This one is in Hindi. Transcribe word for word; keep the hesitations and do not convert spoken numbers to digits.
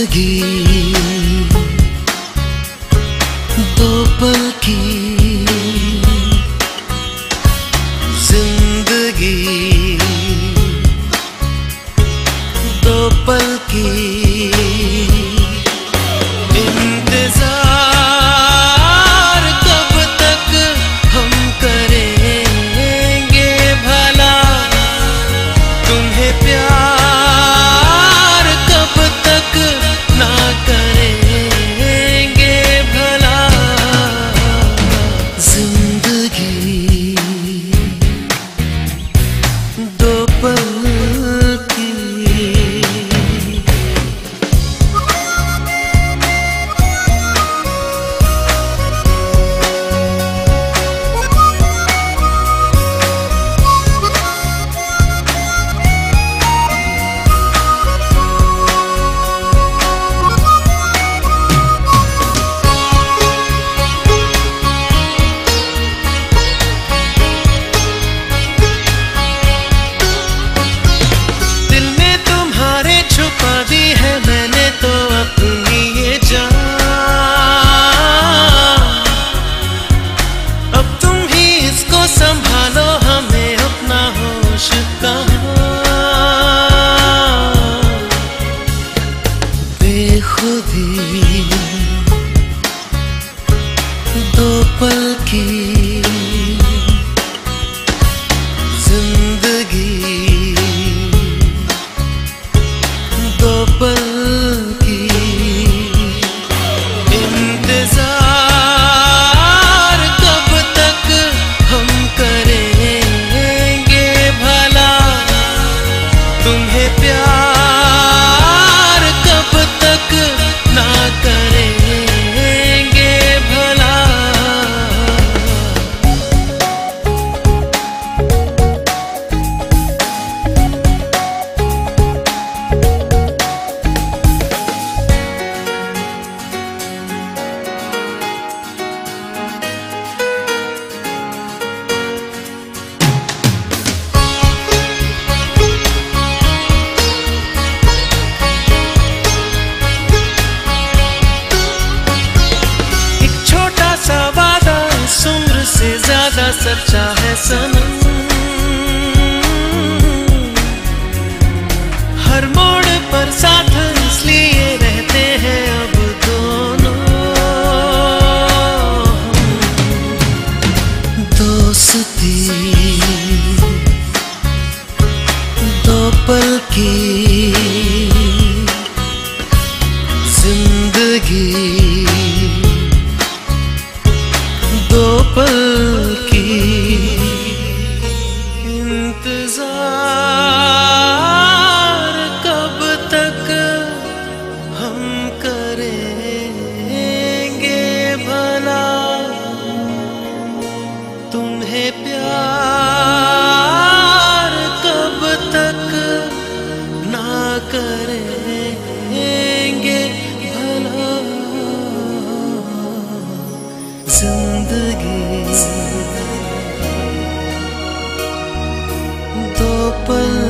जिंदगी दो पल की जिंदगी दो पल की इंतजार कब तक हम करेंगे भला तुम्हें प्यार कब तक ना करेंगे भला जिंदगी दो पल संभालो हमें अपना होश कहाँ बेखुदी दो पल की जिंदगी दो पल की इंतजार तुम्हें प्यार कब तक ना करेंगे भला ज्यादा सच्चा है सनम हर मोड़ पर साथ इसलिए रहते हैं अब दोनों दोस्ती दो पल की जिंदगी दो पल की इंतजार कब तक हम करेंगे भला तुम्हें प्यार कब तक ना करेंगे भला जिंदगी दो पल